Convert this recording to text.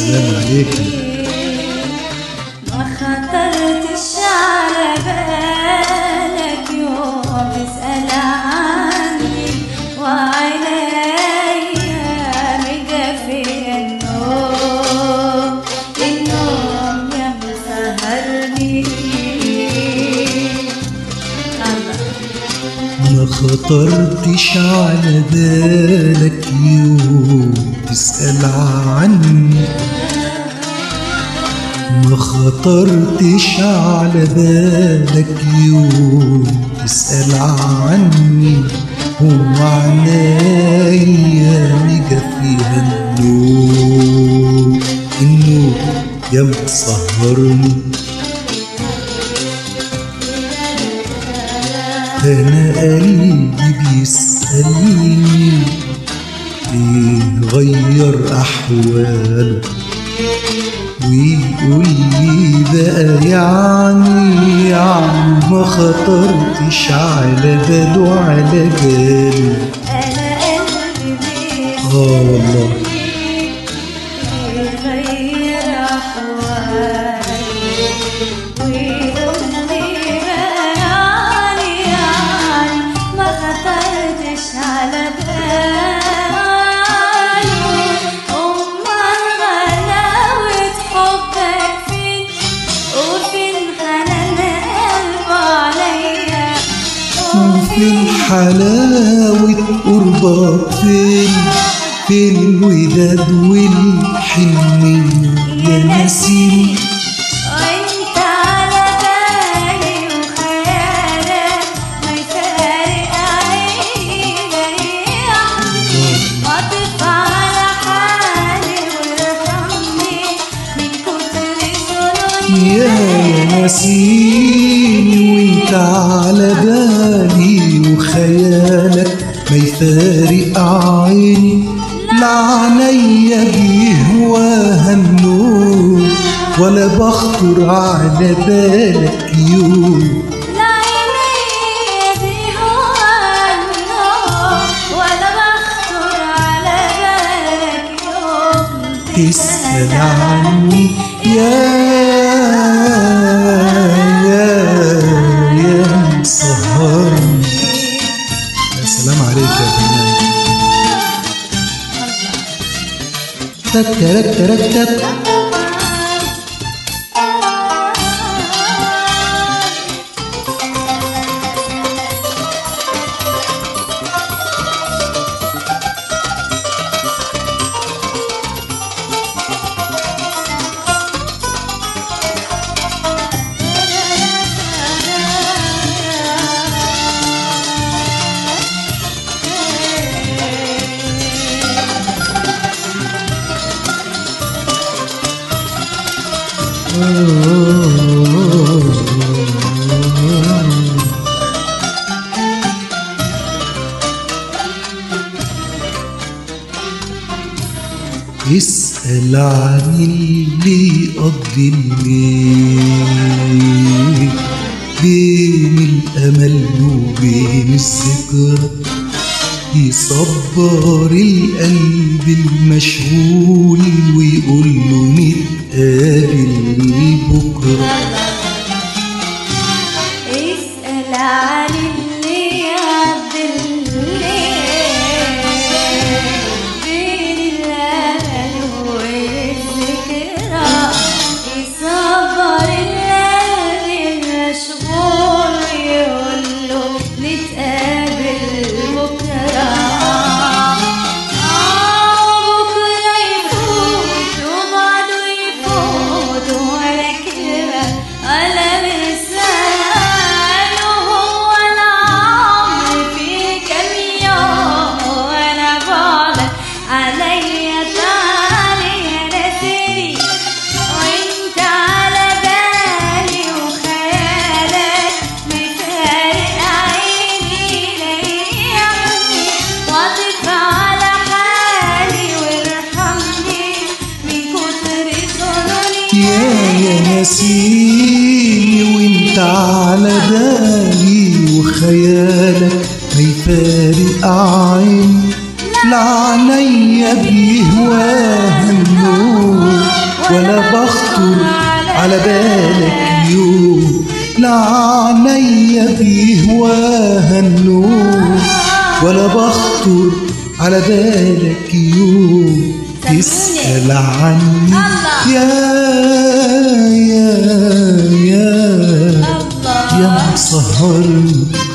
سلام عليك. ما خطرتش على بالك يوم تسأل عني وعينيا مجفية النوم يا مسهرني. ما خطرتش على بالك يوم تسأل عني، ما خطرتش على بالك يوم تسأل عني، وعنايا مجفيها النوم يا مسهرني. أنا قلبي بيسألني إيه غير أحواله، ويقول لي بقى يعني ما خطرتش على باله على باله. أنا قلبي بيسألني والله غير أحوالي ويقول لي يعني ما خطرتش على باله. أمال غلاوة حبك فين وفين حنان قلبه عليا، وفين حلاوة قربك، فين الوداد والحنية يا نسيم. وانت على بالي وخيالك ما يفارق عيني، واطف على حالي وارحمني من كتر ظلمي يا نسيم. وانت على بالي وخيالك ما يفارق عيني، لا عينيا بيهواها النور ولا بخطر على بالك يوم. لا عينيا بيهواها النور ولا بخطر على بالك يوم. تسأل عني يا مسهرني. يا سلام عليك يا فنان. تك تك تك اسأل عن اللي قضي الليل بين الأمل وبين الذكرى، يصبر القلب المشغول ويقول له نتقابل بكرة. اسأل عن اللي قضى الليل بين الأمل والذكرى، يصبر القلب المشغول ويقول له نتقابل بكرة. بكرة يفوت وبعده يفوت ولا كلمة ولا لسان، وهو العمر في كام يوم وانا بعدك عليا تعالي يا نسيني. وانت على بالي وخيالك ما يفارق عيني، ليعني واطف على حالي وارحمني من كتر ظلمي. يا نسيني وانت على بالي وخيالك ما يفارق عيني، لا عينيا بيهواها النور بخطر على بالك يوم لا عينيا بيهواها النوم، ولا بخطر على بالك يوم تسأل عني يا مسهرني